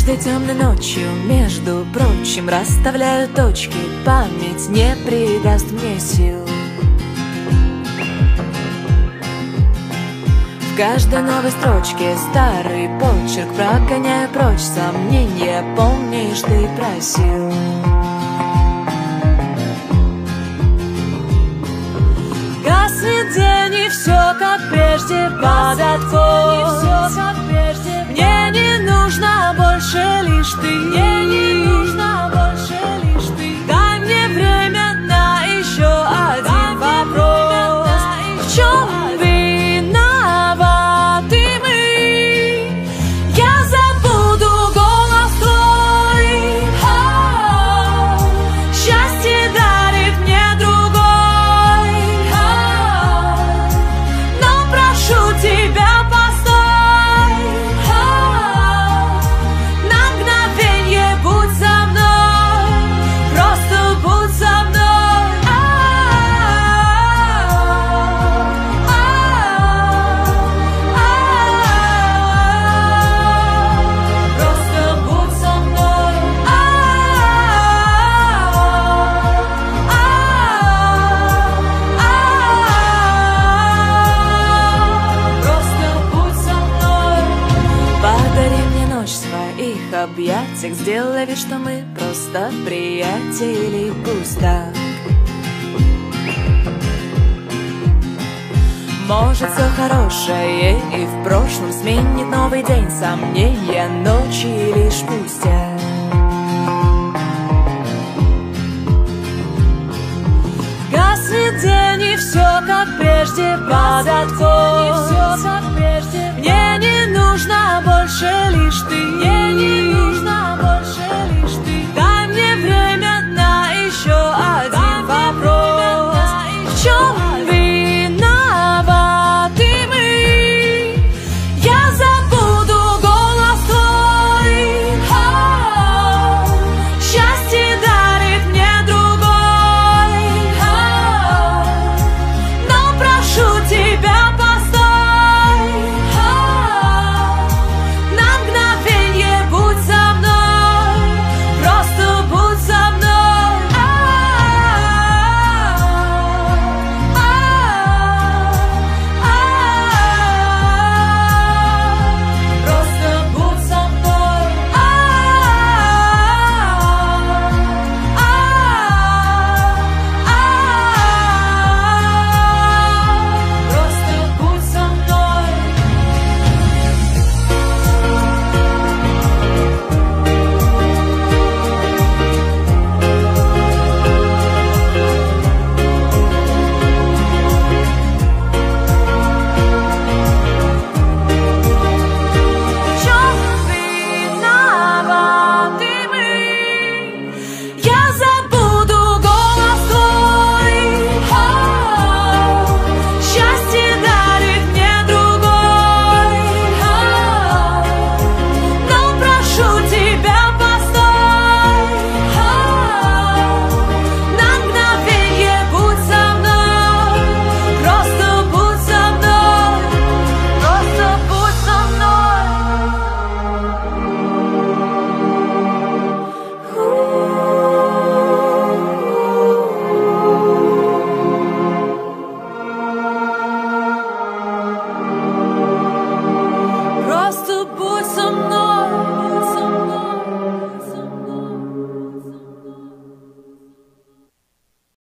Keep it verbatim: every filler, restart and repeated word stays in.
Каждой темной ночью, между прочим, расставляю точки. Память не придаст мне сил. В каждой новой строчке старый почерк, прогоняя прочь сомнения. Помнишь, ты просил. Гаснет день, и все как прежде падает пот. Мне не нужно больше лишь ты. Мне не нужно больше лишь ты. Дай мне время на еще один вопрос. В чем виноваты мы? Я забуду голос твой. Счастье дарит мне другой. Но прошу тебя, постой. На мгновенье будь со мной. Просто будь со мной. Просто будь со мной. Просто будь со мной. Подари мне ночь в своих объятиях. Сделай вид, что мы просто приятели. Пусть так. Может, все хорошее и в прошлом сменит новый день. Сомнения, ночи лишь пустят.